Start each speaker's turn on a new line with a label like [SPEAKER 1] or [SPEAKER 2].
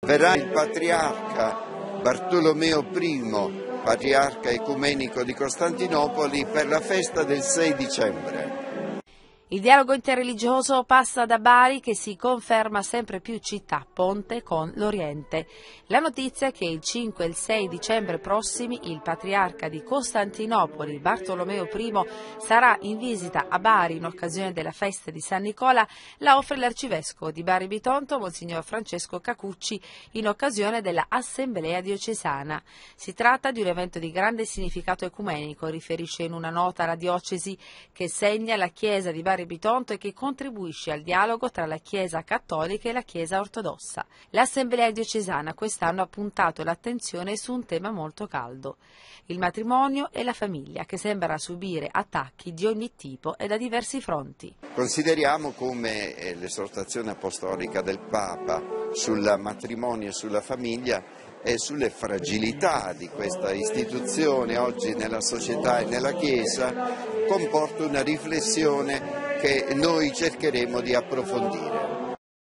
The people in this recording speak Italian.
[SPEAKER 1] verrà il patriarca Bartolomeo I, patriarca ecumenico di Costantinopoli, per la festa del 6 dicembre.
[SPEAKER 2] Il dialogo interreligioso passa da Bari, che si conferma sempre più città ponte con l'Oriente. La notizia è che il 5 e il 6 dicembre prossimi il patriarca di Costantinopoli, Bartolomeo I, sarà in visita a Bari in occasione della festa di San Nicola, la offre l'arcivescovo di Bari Bitonto, Monsignor Francesco Cacucci, in occasione della Assemblea diocesana. Si tratta di un evento di grande significato ecumenico, riferisce in una nota la diocesi, che segna la Chiesa di Bari Bitonto e che contribuisce al dialogo tra la Chiesa cattolica e la Chiesa ortodossa. L'Assemblea diocesana quest'anno ha puntato l'attenzione su un tema molto caldo: il matrimonio e la famiglia, che sembra subire attacchi di ogni tipo e da diversi fronti.
[SPEAKER 1] Consideriamo come l'esortazione apostolica del Papa sul matrimonio e sulla famiglia e sulle fragilità di questa istituzione oggi nella società e nella Chiesa comporta una riflessione che noi cercheremo di approfondire.